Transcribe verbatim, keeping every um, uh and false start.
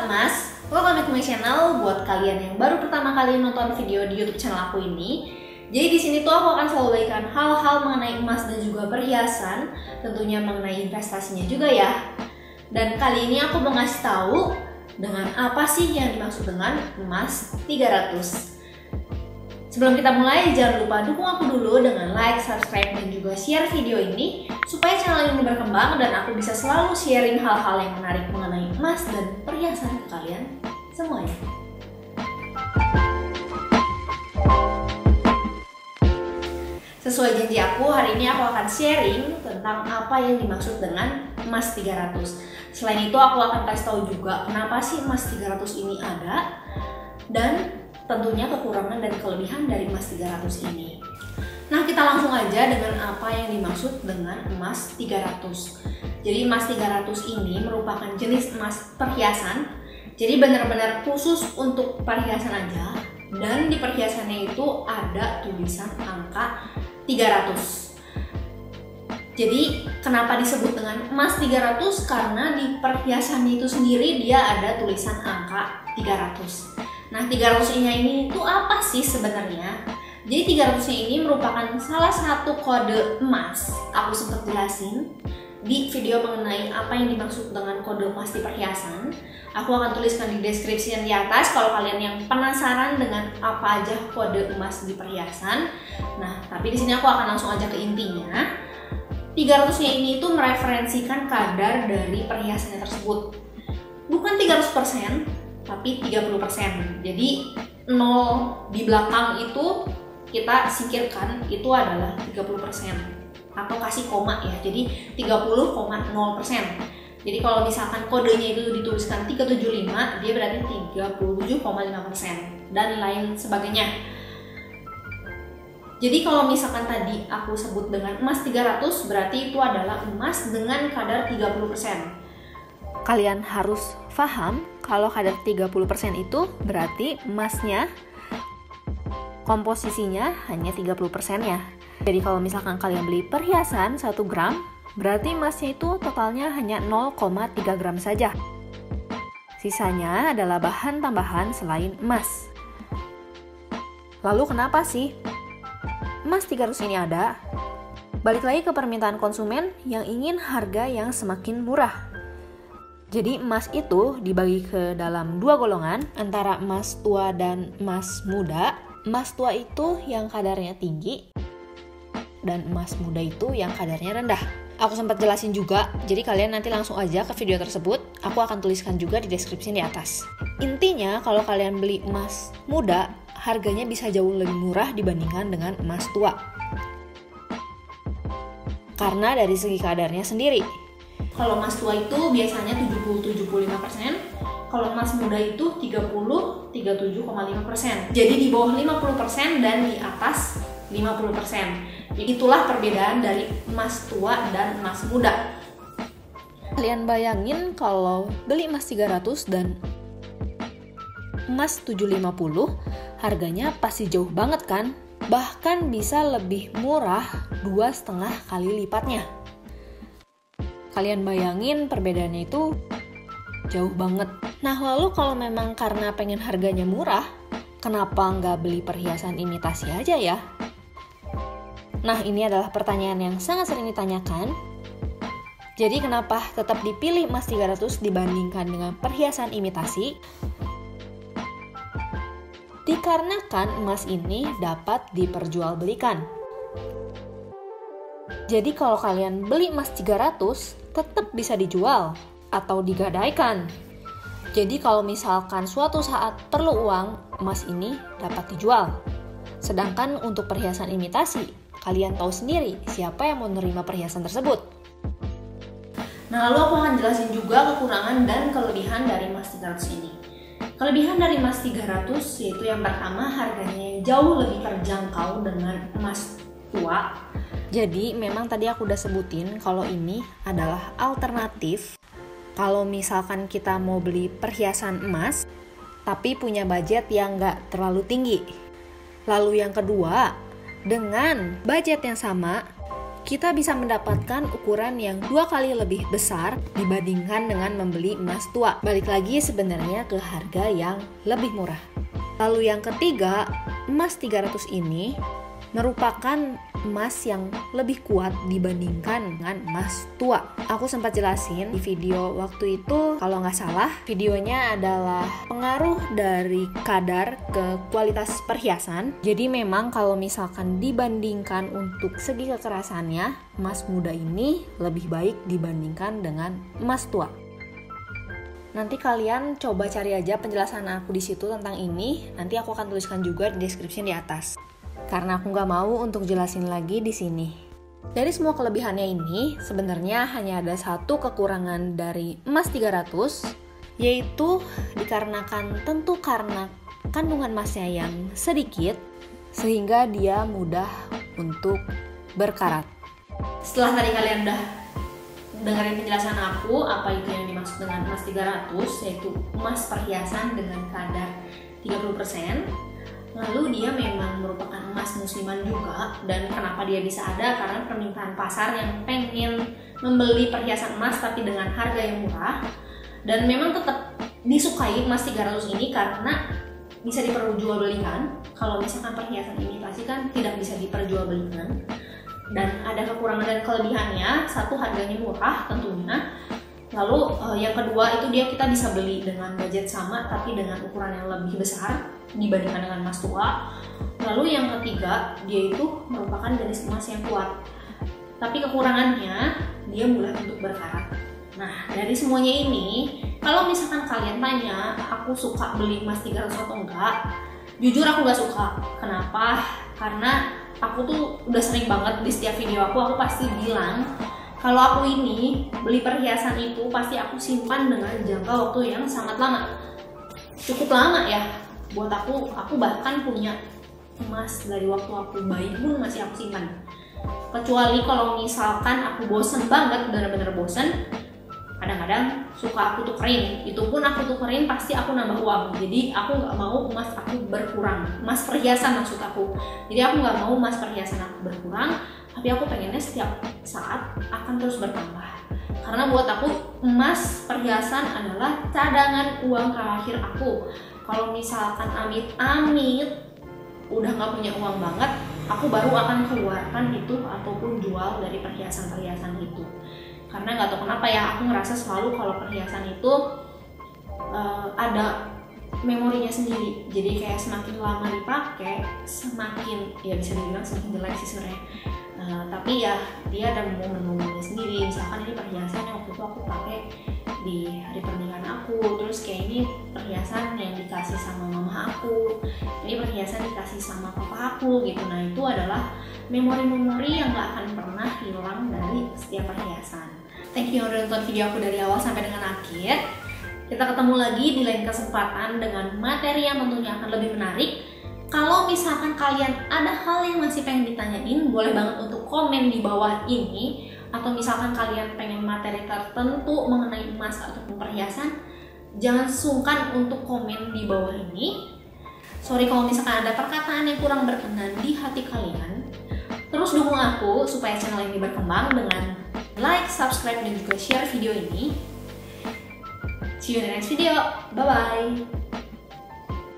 Sobat Emas, welcome back to my channel. Buat kalian yang baru pertama kali nonton video di YouTube channel aku ini, jadi di sini tuh aku akan selalu berikan hal-hal mengenai emas dan juga perhiasan, tentunya mengenai investasinya juga ya. Dan kali ini aku mau ngasih tahu dengan apa sih yang dimaksud dengan emas tiga ratus. Sebelum kita mulai, jangan lupa dukung aku dulu dengan like, subscribe, dan juga share video ini supaya channel ini berkembang dan aku bisa selalu sharing hal-hal yang menarik mengenai emas dan perhiasan ke kalian semuanya. Sesuai janji aku, hari ini aku akan sharing tentang apa yang dimaksud dengan emas tiga ratus. Selain itu, aku akan kasih tahu juga kenapa sih emas tiga ratus ini ada dan tentunya kekurangan dan kelebihan dari emas tiga ratus ini. Nah, kita langsung aja dengan apa yang dimaksud dengan emas tiga ratus. Jadi emas tiga ratus ini merupakan jenis emas perhiasan. Jadi benar-benar khusus untuk perhiasan aja. Dan di perhiasannya itu ada tulisan angka tiga ratus. Jadi kenapa disebut dengan emas tiga ratus? Karena di perhiasannya itu sendiri dia ada tulisan angka tiga ratus. Nah, tiga ratus-nya ini itu apa sih sebenarnya? Jadi tiga ratus-nya ini merupakan salah satu kode emas. Aku sempat jelasin di video mengenai apa yang dimaksud dengan kode emas di perhiasan. Aku akan tuliskan di deskripsi yang di atas kalau kalian yang penasaran dengan apa aja kode emas di perhiasan. Nah, tapi di sini aku akan langsung aja ke intinya. tiga ratus-nya ini itu mereferensikan kadar dari perhiasannya tersebut. Bukan tiga ratus persen, tapi tiga puluh persen. Jadi nol di belakang itu kita singkirkan, itu adalah tiga puluh persen. Atau kasih koma ya, jadi tiga puluh koma nol persen. Jadi kalau misalkan kodenya itu dituliskan tiga tujuh lima, dia berarti tiga puluh tujuh koma lima persen dan lain sebagainya. Jadi kalau misalkan tadi aku sebut dengan emas tiga ratus, berarti itu adalah emas dengan kadar tiga puluh persen. Kalian harus paham kalau kadar tiga puluh persen itu berarti emasnya komposisinya hanya tiga puluh persen ya. Jadi kalau misalkan kalian beli perhiasan satu gram, berarti emasnya itu totalnya hanya nol koma tiga gram saja. Sisanya adalah bahan tambahan selain emas. Lalu kenapa sih emas tiga ratus ini ada? Balik lagi ke permintaan konsumen yang ingin harga yang semakin murah. Jadi emas itu dibagi ke dalam dua golongan, antara emas tua dan emas muda. Emas tua itu yang kadarnya tinggi, dan emas muda itu yang kadarnya rendah. Aku sempat jelasin juga, jadi kalian nanti langsung aja ke video tersebut. Aku akan tuliskan juga di deskripsi di atas. Intinya, kalau kalian beli emas muda, harganya bisa jauh lebih murah dibandingkan dengan emas tua. Karena dari segi kadarnya sendiri. Kalau emas tua itu biasanya tujuh puluh sampai tujuh puluh lima persen, kalau emas muda itu tiga puluh sampai tiga puluh tujuh koma lima persen. Jadi di bawah lima puluh persen dan di atas lima puluh persen. Itulah perbedaan dari emas tua dan emas muda. Kalian bayangin kalau beli emas tiga ratus dan emas tujuh lima puluh, harganya pasti jauh banget kan? Bahkan bisa lebih murah dua setengah kali lipatnya. Kalian bayangin perbedaannya itu jauh banget. Nah, lalu kalau memang karena pengen harganya murah, kenapa nggak beli perhiasan imitasi aja ya? Nah, ini adalah pertanyaan yang sangat sering ditanyakan. Jadi kenapa tetap dipilih emas tiga ratus dibandingkan dengan perhiasan imitasi? Dikarenakan emas ini dapat diperjualbelikan. Jadi kalau kalian beli emas tiga ratus, tetap bisa dijual atau digadaikan. Jadi kalau misalkan suatu saat perlu uang, emas ini dapat dijual. Sedangkan untuk perhiasan imitasi, kalian tahu sendiri siapa yang mau menerima perhiasan tersebut. Nah, lalu aku akan jelasin juga kekurangan dan kelebihan dari emas tiga ratus ini. Kelebihan dari emas tiga ratus yaitu yang pertama, harganya yang jauh lebih terjangkau dengan emas tua. Jadi memang tadi aku udah sebutin kalau ini adalah alternatif kalau misalkan kita mau beli perhiasan emas tapi punya budget yang nggak terlalu tinggi. Lalu yang kedua, dengan budget yang sama kita bisa mendapatkan ukuran yang dua kali lebih besar dibandingkan dengan membeli emas tua. Balik lagi sebenarnya ke harga yang lebih murah. Lalu yang ketiga, emas tiga ratus ini merupakan emas yang lebih kuat dibandingkan dengan emas tua. Aku sempat jelasin di video waktu itu, kalau nggak salah videonya adalah pengaruh dari kadar ke kualitas perhiasan. Jadi memang kalau misalkan dibandingkan untuk segi kekerasannya, emas muda ini lebih baik dibandingkan dengan emas tua. Nanti kalian coba cari aja penjelasan aku di situ tentang ini. Nanti aku akan tuliskan juga di description di atas. Karena aku nggak mau untuk jelasin lagi di sini. Dari semua kelebihannya ini, sebenarnya hanya ada satu kekurangan dari emas tiga ratus, yaitu dikarenakan tentu karena kandungan emasnya yang sedikit, sehingga dia mudah untuk berkarat. Setelah tadi kalian udah dengerin penjelasan aku, apa itu yang dimaksud dengan emas tiga ratus, yaitu emas perhiasan dengan kadar tiga puluh persen. Lalu dia memang merupakan emas musiman juga, dan kenapa dia bisa ada? Karena permintaan pasar yang pengen membeli perhiasan emas tapi dengan harga yang murah, dan memang tetap disukai emas tiga ratus ini karena bisa diperjualbelikan. Kalau misalkan perhiasan imitasi kan tidak bisa diperjualbelikan, dan ada kekurangan dan kelebihannya. Satu, harganya murah tentunya. Lalu uh, yang kedua itu dia kita bisa beli dengan budget sama tapi dengan ukuran yang lebih besar dibandingkan dengan emas tua. Lalu yang ketiga, dia itu merupakan jenis emas yang kuat. Tapi kekurangannya, dia mudah untuk berkarat. Nah, dari semuanya ini, kalau misalkan kalian tanya, aku suka beli emas tiga ratus atau enggak? Jujur aku gak suka. Kenapa? Karena aku tuh udah sering banget di setiap video aku, aku pasti bilang kalau aku ini beli perhiasan itu pasti aku simpan dengan jangka waktu yang sangat lama. Cukup lama ya. Buat aku, aku bahkan punya emas dari waktu aku bayi pun masih aku simpan. Kecuali kalau misalkan aku bosen banget, bener-bener bosen, kadang-kadang suka aku tukerin. Itu pun aku tukerin pasti aku nambah uang. Jadi aku nggak mau emas aku berkurang. Emas perhiasan maksud aku. Jadi aku nggak mau emas perhiasan aku berkurang, tapi aku pengennya setiap saat akan terus bertambah. Karena buat aku emas perhiasan adalah cadangan uang terakhir aku. Kalau misalkan amit-amit udah nggak punya uang banget, aku baru akan keluarkan itu ataupun jual dari perhiasan-perhiasan itu. Karena nggak tahu kenapa ya, aku ngerasa selalu kalau perhiasan itu uh, ada memorinya sendiri. Jadi kayak semakin lama dipakai, semakin ya bisa dibilang semakin jelek sih sebenarnya. Uh, tapi ya dia ada momen-momennya sendiri. Misalkan ini perhiasan yang waktu itu aku pakai di hari pernikahan aku, terus kayak ini perhiasan yang dikasih sama mama aku, ini perhiasan dikasih sama papa aku gitu. Nah itu adalah memori-memori yang gak akan pernah hilang dari setiap perhiasan. Thank you udah nonton video aku dari awal sampai dengan akhir. Kita ketemu lagi di lain kesempatan dengan materi yang tentunya akan lebih menarik. Kalau misalkan kalian ada hal yang masih pengen ditanyain, boleh banget untuk komen di bawah ini. Atau misalkan kalian pengen materi tertentu mengenai emas ataupun perhiasan, jangan sungkan untuk komen di bawah ini. Sorry kalau misalkan ada perkataan yang kurang berkenan di hati kalian. Terus dukung aku supaya channel ini berkembang dengan like, subscribe, dan juga share video ini. See you in the next video. Bye-bye.